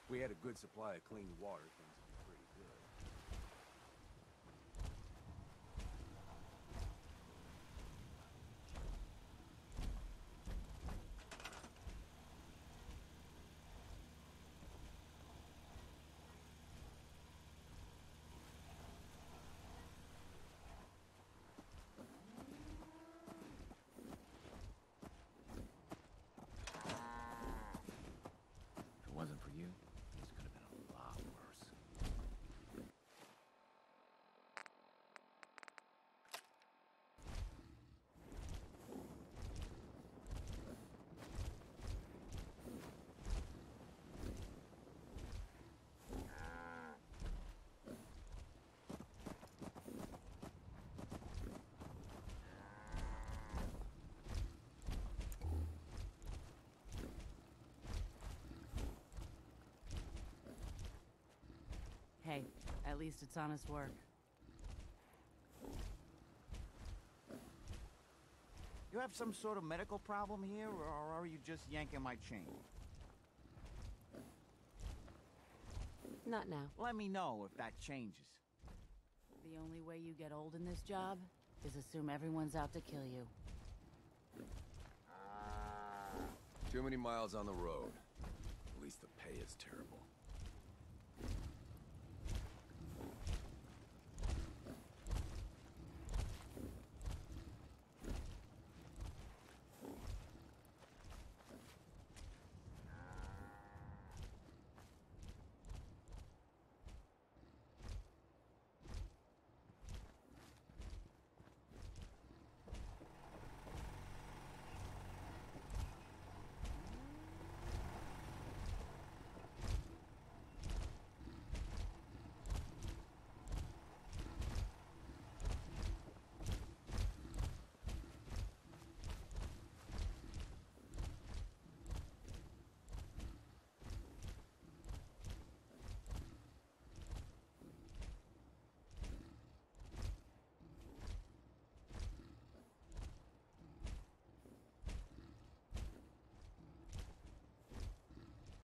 If we had a good supply of clean water, things would be pretty good. If it wasn't for you, this could have been a lot worse. Hey, at least it's honest work. You have some sort of medical problem here, or are you just yanking my chain? Not now. Let me know if that changes. The only way you get old in this job is assume everyone's out to kill you. Too many miles on the road. At least the pay is terrible.